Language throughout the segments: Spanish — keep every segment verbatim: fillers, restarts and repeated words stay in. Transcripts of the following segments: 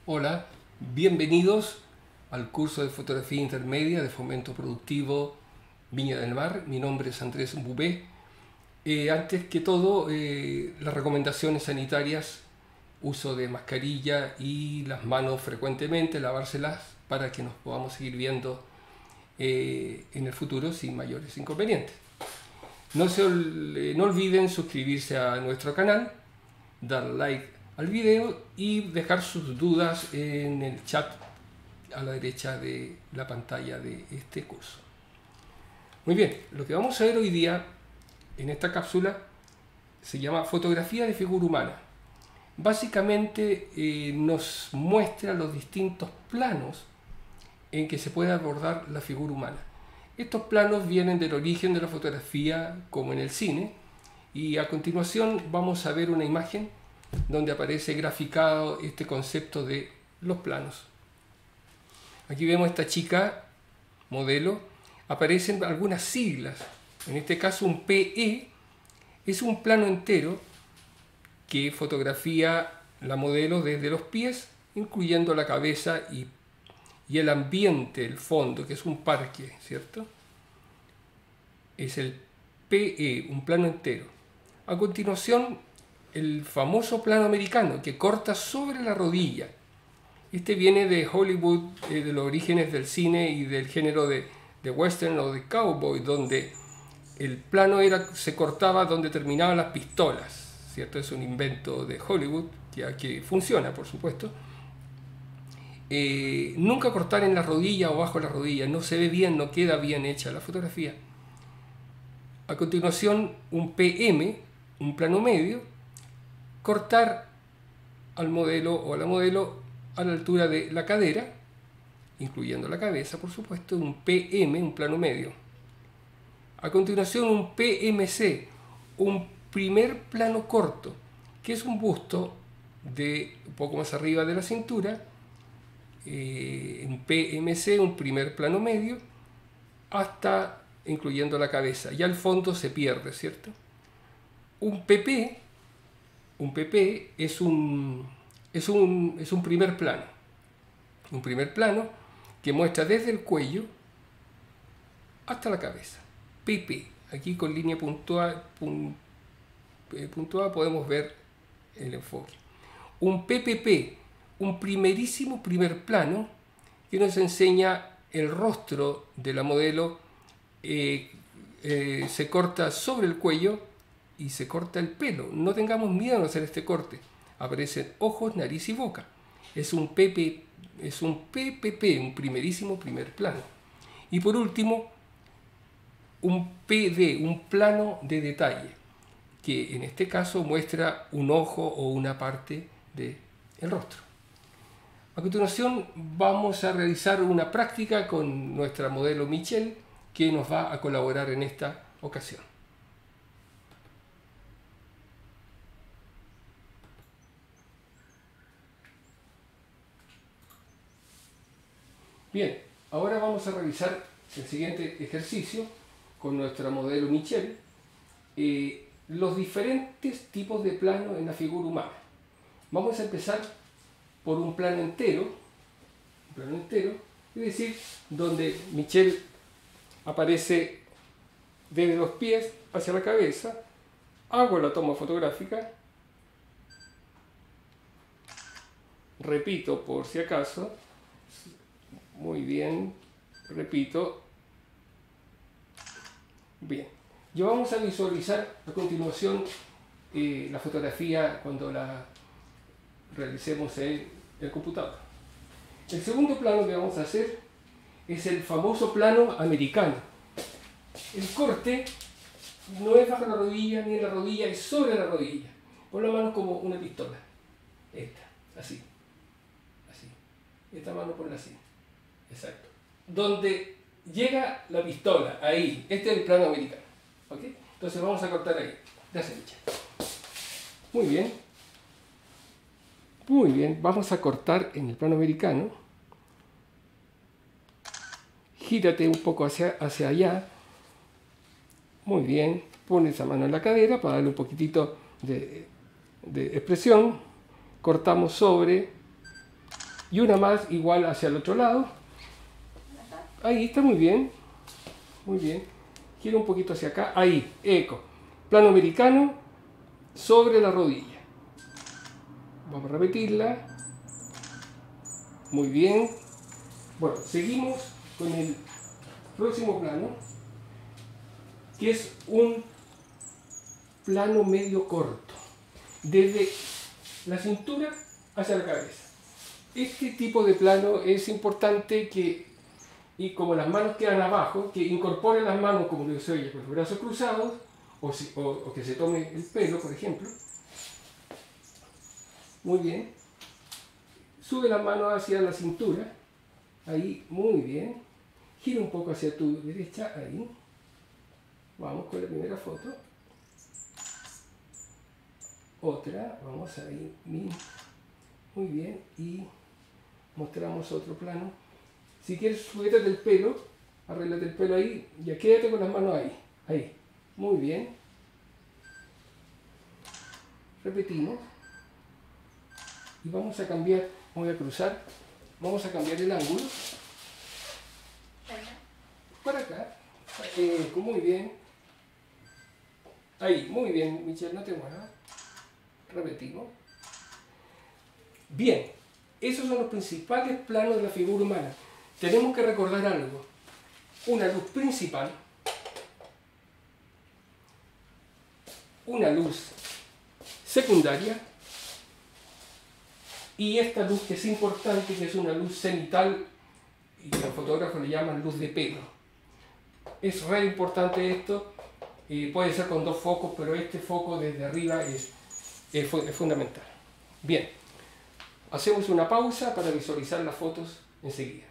Hola, bienvenidos al curso de fotografía intermedia de Fomento Productivo Viña del Mar. Mi nombre es Andrés Bubé. Eh, antes que todo, eh, las recomendaciones sanitarias, uso de mascarilla y las manos frecuentemente, lavárselas para que nos podamos seguir viendo eh, en el futuro sin mayores inconvenientes. No, se ol- no olviden suscribirse a nuestro canal, dar like al video y dejar sus dudas en el chat a la derecha de la pantalla de este curso. Muy bien, lo que vamos a ver hoy día en esta cápsula se llama fotografía de figura humana. Básicamente eh, nos muestra los distintos planos en que se puede abordar la figura humana. Estos planos vienen del origen de la fotografía como en el cine, y a continuación vamos a ver una imagen donde aparece graficado este concepto de los planos. Aquí vemos a esta chica modelo, aparecen algunas siglas, en este caso un P E, es un plano entero que fotografía la modelo desde los pies, incluyendo la cabeza y, y el ambiente, el fondo, que es un parque, ¿cierto? Es el P E, un plano entero. A continuación, el famoso plano americano que corta sobre la rodilla. Este viene de Hollywood, eh, de los orígenes del cine y del género de, de western o de cowboy, donde el plano era, se cortaba donde terminaban las pistolas, ¿cierto? Es un invento de Hollywood, ya que funciona, por supuesto. Eh, nunca cortar en la rodilla o bajo la rodilla, no se ve bien, no queda bien hecha la fotografía. A continuación, un P M, un plano medio, cortar al modelo o a la modelo a la altura de la cadera, incluyendo la cabeza, por supuesto, un P M, un plano medio. A continuación, un P M C, un primer plano corto, que es un busto de un poco más arriba de la cintura, eh, un P M C, un primer plano medio, hasta incluyendo la cabeza. Ya el fondo se pierde, ¿cierto? Un P P, un P P es un, es un, es un primer plano. Un primer plano que muestra desde el cuello hasta la cabeza. P P. Aquí con línea puntuada, puntuada podemos ver el enfoque. Un P P P, un primerísimo primer plano que nos enseña el rostro de la modelo. Eh, eh, se corta sobre el cuello y se corta el pelo. No tengamos miedo en hacer este corte. Aparecen ojos, nariz y boca. Es un P P, es un P P P, un primerísimo primer plano. Y por último, un P D, un plano de detalle, que en este caso muestra un ojo o una parte del rostro. A continuación vamos a realizar una práctica con nuestra modelo Michelle, que nos va a colaborar en esta ocasión. Bien, ahora vamos a realizar el siguiente ejercicio con nuestra modelo Michelle, eh, los diferentes tipos de planos en la figura humana. Vamos a empezar por un plano entero, un plano entero, es decir, donde Michelle aparece desde los pies hacia la cabeza. Hago la toma fotográfica, repito por si acaso, muy bien, repito, bien. Yo vamos a visualizar a continuación eh, la fotografía cuando la realicemos en el computador. El segundo plano que vamos a hacer es el famoso plano americano. El corte no es bajo la rodilla ni en la rodilla, es sobre la rodilla. Pon la mano como una pistola. Esta, así. Así. Esta mano ponla así. Exacto. Donde llega la pistola, ahí. Este es el plano americano. ¿Ok? Entonces vamos a cortar ahí. Gracias, Michelle. Muy bien. Muy bien. Vamos a cortar en el plano americano. Gírate un poco hacia, hacia allá. Muy bien. Pon esa mano en la cadera para darle un poquitito de, de expresión. Cortamos sobre y una más igual hacia el otro lado. Ahí está muy bien, muy bien. Gira un poquito hacia acá, ahí, eco. Plano americano sobre la rodilla. Vamos a repetirla. Muy bien. Bueno, seguimos con el próximo plano, que es un plano medio corto, desde la cintura hacia la cabeza. Este tipo de plano es importante que, y como las manos quedan abajo, que incorpore las manos como lo hizo ella, con los brazos cruzados, o, si, o, o que se tome el pelo, por ejemplo. Muy bien. Sube las manos hacia la cintura. Ahí, muy bien. Gira un poco hacia tu derecha, ahí. Vamos con la primera foto. Otra, vamos ahí. Muy bien. Y mostramos otro plano. Si quieres, suéltate el pelo. Arréglate el pelo ahí. Ya quédate con las manos ahí. Ahí. Muy bien. Repetimos. Y vamos a cambiar. Voy a cruzar. Vamos a cambiar el ángulo. Para acá. Eh, muy bien. Ahí, muy bien, Michelle, no te muevas. Repetimos. Bien, esos son los principales planos de la figura humana. Tenemos que recordar algo. Una luz principal, una luz secundaria y esta luz que es importante, que es una luz cenital y los fotógrafos le llaman luz de pelo. Es re importante esto, eh, puede ser con dos focos, pero este foco desde arriba es, es, fu es fundamental. Bien, hacemos una pausa para visualizar las fotos enseguida.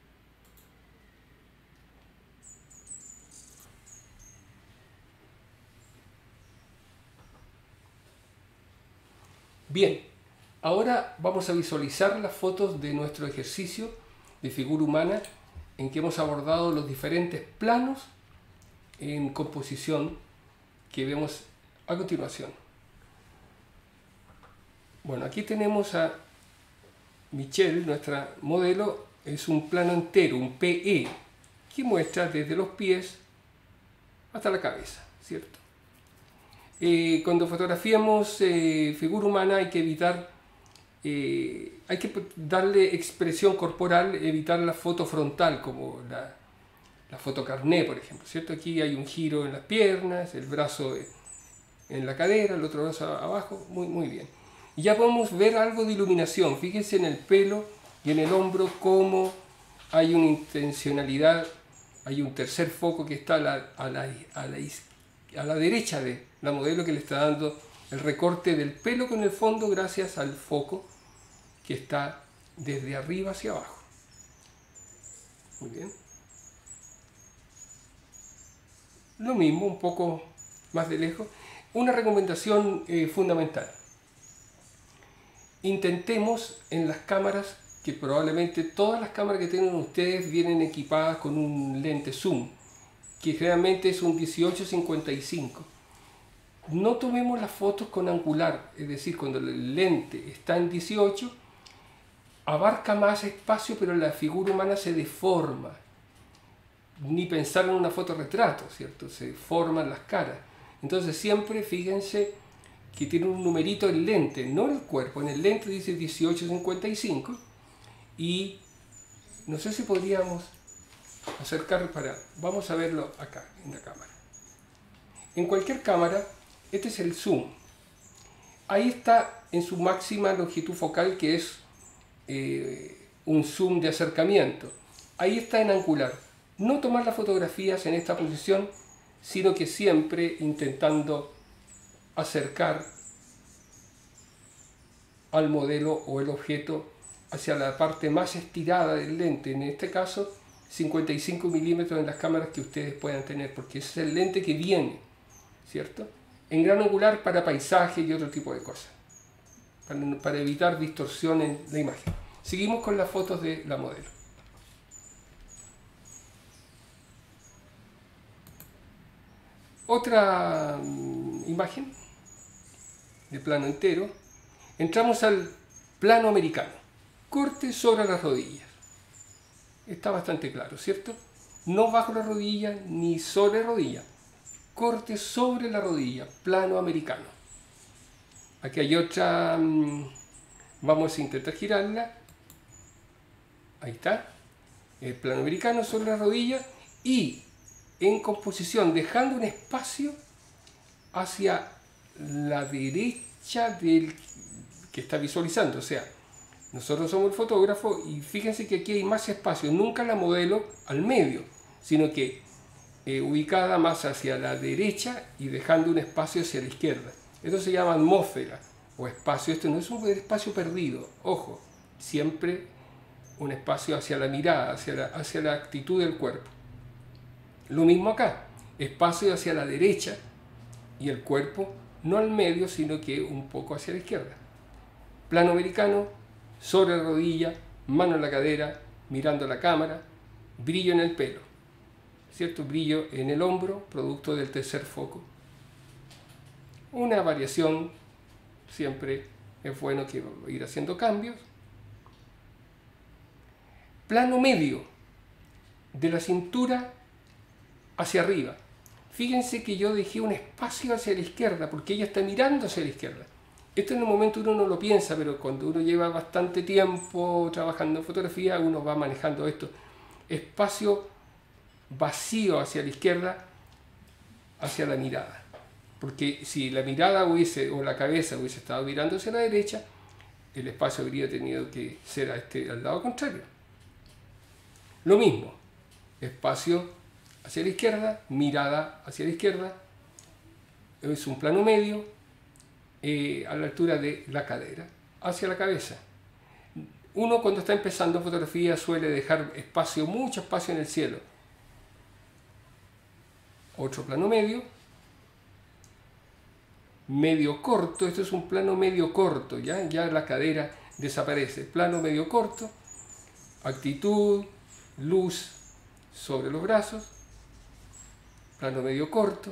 Bien, ahora vamos a visualizar las fotos de nuestro ejercicio de figura humana en que hemos abordado los diferentes planos en composición que vemos a continuación. Bueno, aquí tenemos a Michelle, nuestra modelo, es un plano entero, un P E, que muestra desde los pies hasta la cabeza, ¿cierto? Eh, cuando fotografiamos eh, figura humana hay que evitar, eh, hay que darle expresión corporal, evitar la foto frontal como la, la foto carné, por ejemplo, ¿cierto? Aquí hay un giro en las piernas, el brazo en la cadera, el otro brazo abajo, muy, muy bien. Y ya podemos ver algo de iluminación, fíjense en el pelo y en el hombro cómo hay una intencionalidad, hay un tercer foco que está a la, a la, a la izquierda, a la derecha de la modelo, que le está dando el recorte del pelo con el fondo gracias al foco que está desde arriba hacia abajo. Muy bien. Lo mismo, un poco más de lejos. Una recomendación eh, fundamental. Intentemos en las cámaras, que probablemente todas las cámaras que tienen ustedes vienen equipadas con un lente zoom, que generalmente es un dieciocho cincuenta y cinco. No tomemos las fotos con angular, es decir, cuando el lente está en dieciocho, abarca más espacio, pero la figura humana se deforma. Ni pensar en una fotorretrato, ¿cierto? Se forman las caras. Entonces siempre fíjense que tiene un numerito el lente, no el cuerpo. En el lente dice dieciocho cincuenta y cinco y no sé si podríamos acercar para... Vamos a verlo acá, en la cámara. En cualquier cámara, este es el zoom. Ahí está en su máxima longitud focal, que es eh, un zoom de acercamiento. Ahí está en angular. No tomar las fotografías en esta posición, sino que siempre intentando acercar al modelo o el objeto hacia la parte más estirada del lente. En este caso, cincuenta y cinco milímetros en las cámaras que ustedes puedan tener, porque ese es el lente que viene, ¿cierto? En gran angular para paisaje y otro tipo de cosas, para, para evitar distorsión en la imagen. Seguimos con las fotos de la modelo. Otra um, imagen de plano entero. Entramos al plano americano. corte sobre las rodillas. Está bastante claro, ¿cierto? No bajo la rodilla ni sobre la rodilla. Corte sobre la rodilla, plano americano. Aquí hay otra, vamos a intentar girarla. Ahí está, el plano americano sobre la rodilla y en composición, dejando un espacio hacia la derecha del que está visualizando. O sea, nosotros somos el fotógrafo y fíjense que aquí hay más espacio, nunca la modelo al medio, sino que eh, ubicada más hacia la derecha y dejando un espacio hacia la izquierda. Esto se llama atmósfera o espacio. Esto no es un espacio perdido, ojo, siempre un espacio hacia la mirada, hacia la, hacia la actitud del cuerpo. Lo mismo acá, espacio hacia la derecha y el cuerpo no al medio, sino que un poco hacia la izquierda. Plano americano, sobre la rodilla, mano en la cadera, mirando la cámara, brillo en el pelo, ¿cierto? Brillo en el hombro, producto del tercer foco. Una variación, siempre es bueno que ir haciendo cambios. Plano medio, de la cintura hacia arriba. Fíjense que yo dejé un espacio hacia la izquierda, porque ella está mirando hacia la izquierda. Esto en el momento uno no lo piensa, pero cuando uno lleva bastante tiempo trabajando en fotografía, uno va manejando esto. Espacio vacío hacia la izquierda, hacia la mirada. Porque si la mirada hubiese, o la cabeza hubiese estado mirando hacia la derecha, el espacio habría tenido que ser a este, al lado contrario. Lo mismo, espacio hacia la izquierda, mirada hacia la izquierda, es un plano medio eh, a la altura de la cadera, hacia la cabeza. Uno cuando está empezando fotografía suele dejar espacio, mucho espacio en el cielo. Otro plano medio, medio corto, esto es un plano medio corto, ya, ya la cadera desaparece. Plano medio corto, actitud, luz sobre los brazos, plano medio corto.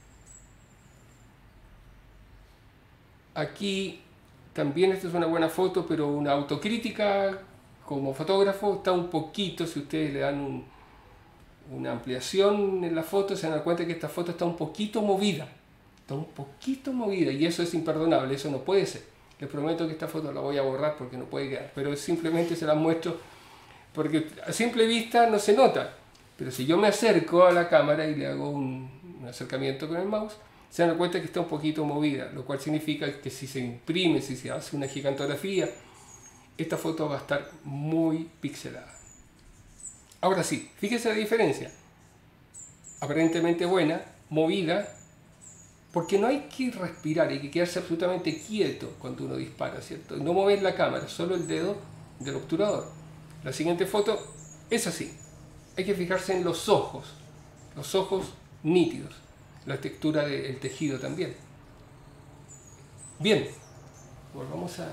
Aquí también esta es una buena foto, pero una autocrítica como fotógrafo está un poquito, si ustedes le dan un, una ampliación en la foto, se dan cuenta que esta foto está un poquito movida, está un poquito movida y eso es imperdonable, eso no puede ser. Les prometo que esta foto la voy a borrar porque no puede quedar, pero simplemente se la muestro porque a simple vista no se nota, pero si yo me acerco a la cámara y le hago un, un acercamiento con el mouse, se dan cuenta que está un poquito movida, lo cual significa que si se imprime, si se hace una gigantografía, esta foto va a estar muy pixelada. Ahora sí, fíjese la diferencia, aparentemente buena, movida, porque no hay que respirar, hay que quedarse absolutamente quieto cuando uno dispara, ¿cierto? No mover la cámara, solo el dedo del obturador. La siguiente foto es así. Hay que fijarse en los ojos, los ojos nítidos, la textura del tejido también. Bien, volvamos a...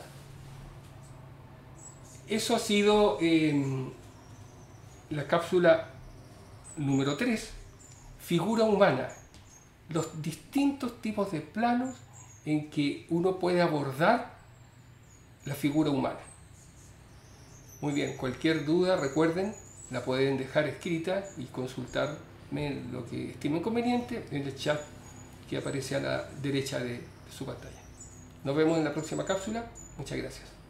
Eso ha sido eh, la cápsula número tres, figura humana, los distintos tipos de planos en que uno puede abordar la figura humana. Muy bien, cualquier duda, recuerden, la pueden dejar escrita y consultarme lo que estimen conveniente en el chat que aparece a la derecha de su pantalla. Nos vemos en la próxima cápsula. Muchas gracias.